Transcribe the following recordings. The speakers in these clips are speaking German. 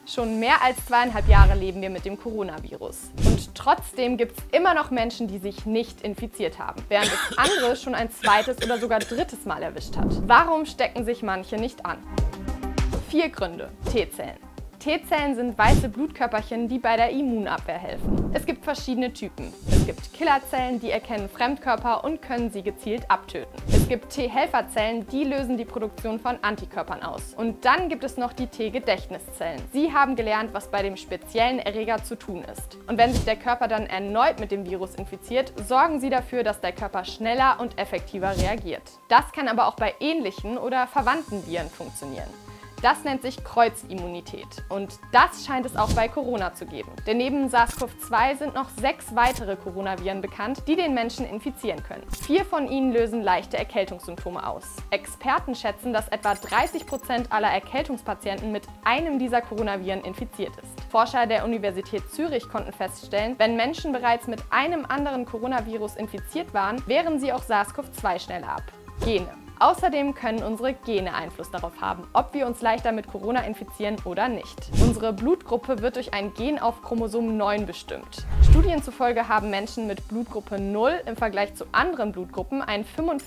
Schon mehr als 2,5 Jahre leben wir mit dem Coronavirus. Und trotzdem gibt es immer noch Menschen, die sich nicht infiziert haben, während es andere schon ein zweites oder sogar drittes Mal erwischt hat. Warum stecken sich manche nicht an? 4 Gründe. T-Zellen. T-Zellen sind weiße Blutkörperchen, die bei der Immunabwehr helfen. Es gibt verschiedene Typen. Es gibt Killerzellen, die erkennen Fremdkörper und können sie gezielt abtöten. Es gibt T-Helferzellen, die lösen die Produktion von Antikörpern aus. Und dann gibt es noch die T-Gedächtniszellen. Sie haben gelernt, was bei dem speziellen Erreger zu tun ist. Und wenn sich der Körper dann erneut mit dem Virus infiziert, sorgen sie dafür, dass der Körper schneller und effektiver reagiert. Das kann aber auch bei ähnlichen oder verwandten Viren funktionieren. Das nennt sich Kreuzimmunität und das scheint es auch bei Corona zu geben. Denn neben SARS-CoV-2 sind noch 6 weitere Coronaviren bekannt, die den Menschen infizieren können. 4 von ihnen lösen leichte Erkältungssymptome aus. Experten schätzen, dass etwa 30% aller Erkältungspatienten mit einem dieser Coronaviren infiziert ist. Forscher der Universität Zürich konnten feststellen, wenn Menschen bereits mit einem anderen Coronavirus infiziert waren, wehren sie auch SARS-CoV-2 schneller ab. Gene. Außerdem können unsere Gene Einfluss darauf haben, ob wir uns leichter mit Corona infizieren oder nicht. Unsere Blutgruppe wird durch ein Gen auf Chromosom 9 bestimmt. Studien zufolge haben Menschen mit Blutgruppe 0 im Vergleich zu anderen Blutgruppen ein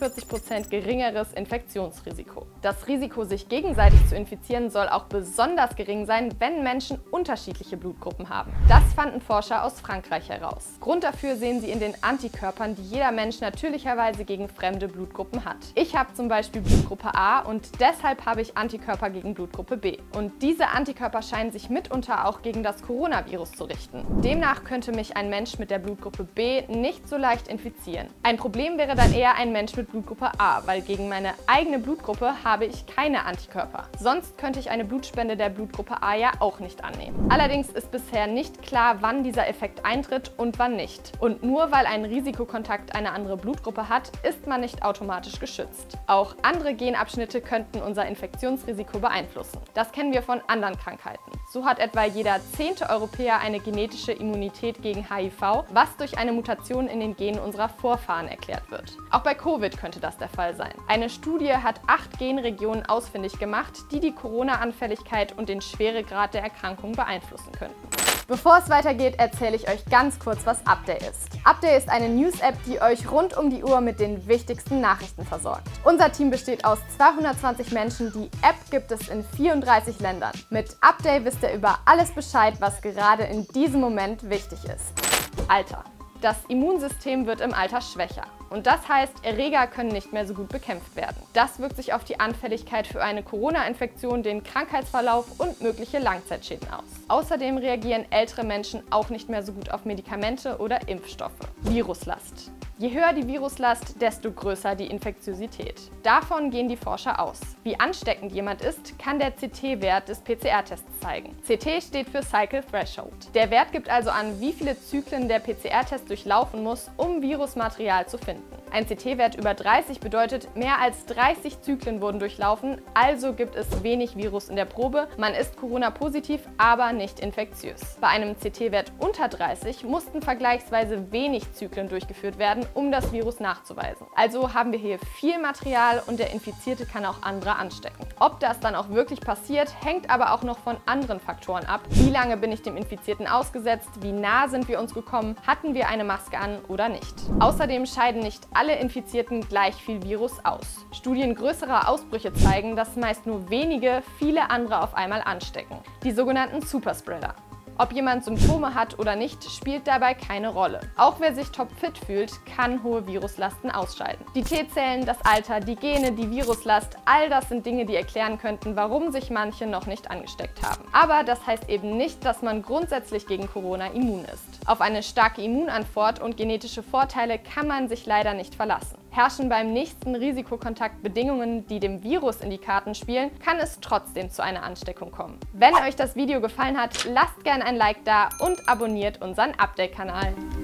45% geringeres Infektionsrisiko. Das Risiko, sich gegenseitig zu infizieren, soll auch besonders gering sein, wenn Menschen unterschiedliche Blutgruppen haben. Das fanden Forscher aus Frankreich heraus. Grund dafür sehen sie in den Antikörpern, die jeder Mensch natürlicherweise gegen fremde Blutgruppen hat. Ich habe zum Beispiel Blutgruppe A und deshalb habe ich Antikörper gegen Blutgruppe B. Und diese Antikörper scheinen sich mitunter auch gegen das Coronavirus zu richten. Demnach könnte mich ein Mensch mit der Blutgruppe B nicht so leicht infizieren. Ein Problem wäre dann eher ein Mensch mit Blutgruppe A, weil gegen meine eigene Blutgruppe habe ich keine Antikörper. Sonst könnte ich eine Blutspende der Blutgruppe A ja auch nicht annehmen. Allerdings ist bisher nicht klar, wann dieser Effekt eintritt und wann nicht. Und nur weil ein Risikokontakt eine andere Blutgruppe hat, ist man nicht automatisch geschützt. Auch andere Genabschnitte könnten unser Infektionsrisiko beeinflussen. Das kennen wir von anderen Krankheiten. So hat etwa jeder 10. Europäer eine genetische Immunität gegen HIV, was durch eine Mutation in den Genen unserer Vorfahren erklärt wird. Auch bei Covid könnte das der Fall sein. Eine Studie hat 8 Genregionen ausfindig gemacht, die die Corona-Anfälligkeit und den Schweregrad der Erkrankung beeinflussen könnten. Bevor es weitergeht, erzähle ich euch ganz kurz, was Update ist. Update ist eine News-App, die euch rund um die Uhr mit den wichtigsten Nachrichten versorgt. Unser Team besteht aus 220 Menschen, die App gibt es in 34 Ländern. Mit Update wisst ihr über alles Bescheid, was gerade in diesem Moment wichtig ist. Alter. Das Immunsystem wird im Alter schwächer. Und das heißt, Erreger können nicht mehr so gut bekämpft werden. Das wirkt sich auf die Anfälligkeit für eine Corona-Infektion, den Krankheitsverlauf und mögliche Langzeitschäden aus. Außerdem reagieren ältere Menschen auch nicht mehr so gut auf Medikamente oder Impfstoffe. Viruslast. Je höher die Viruslast, desto größer die Infektiosität. Davon gehen die Forscher aus. Wie ansteckend jemand ist, kann der CT-Wert des PCR-Tests zeigen. CT steht für Cycle Threshold. Der Wert gibt also an, wie viele Zyklen der PCR-Test durchlaufen muss, um Virusmaterial zu finden. Ein CT-Wert über 30 bedeutet, mehr als 30 Zyklen wurden durchlaufen, also gibt es wenig Virus in der Probe. Man ist Corona-positiv, aber nicht infektiös. Bei einem CT-Wert unter 30 mussten vergleichsweise wenig Zyklen durchgeführt werden, um das Virus nachzuweisen. Also haben wir hier viel Material und der Infizierte kann auch andere anstecken. Ob das dann auch wirklich passiert, hängt aber auch noch von anderen Faktoren ab. Wie lange bin ich dem Infizierten ausgesetzt? Wie nah sind wir uns gekommen? Hatten wir eine Maske an oder nicht? Außerdem scheiden nicht alle Infizierten gleich viel Virus aus. Studien größerer Ausbrüche zeigen, dass meist nur wenige viele andere auf einmal anstecken. Die sogenannten Superspreader. Ob jemand Symptome hat oder nicht, spielt dabei keine Rolle. Auch wer sich topfit fühlt, kann hohe Viruslasten ausscheiden. Die T-Zellen, das Alter, die Gene, die Viruslast, all das sind Dinge, die erklären könnten, warum sich manche noch nicht angesteckt haben. Aber das heißt eben nicht, dass man grundsätzlich gegen Corona immun ist. Auf eine starke Immunantwort und genetische Vorteile kann man sich leider nicht verlassen. Herrschen beim nächsten Risikokontakt Bedingungen, die dem Virus in die Karten spielen, kann es trotzdem zu einer Ansteckung kommen. Wenn euch das Video gefallen hat, lasst gerne ein Like da und abonniert unseren Update-Kanal.